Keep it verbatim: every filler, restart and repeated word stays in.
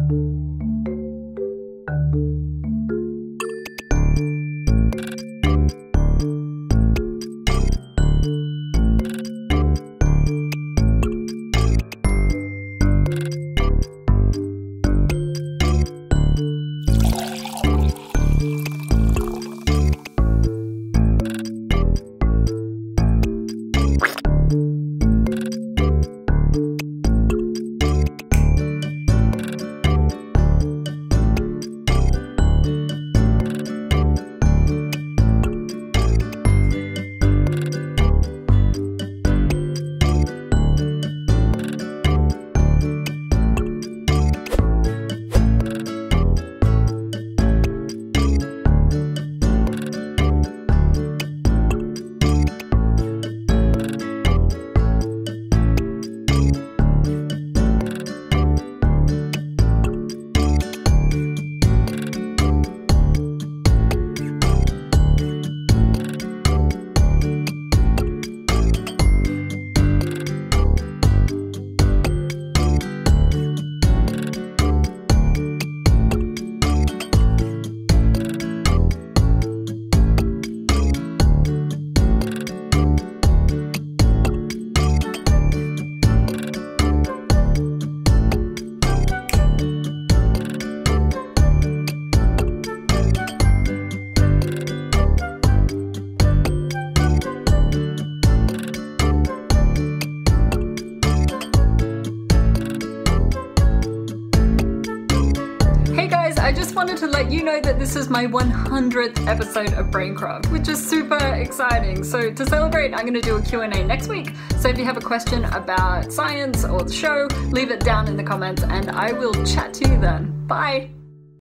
I just wanted to let you know that this is my one hundredth episode of BrainCraft, which is super exciting. So to celebrate, I'm going to do a Q and A next week. So if you have a question about science or the show, leave it down in the comments and I will chat to you then. Bye!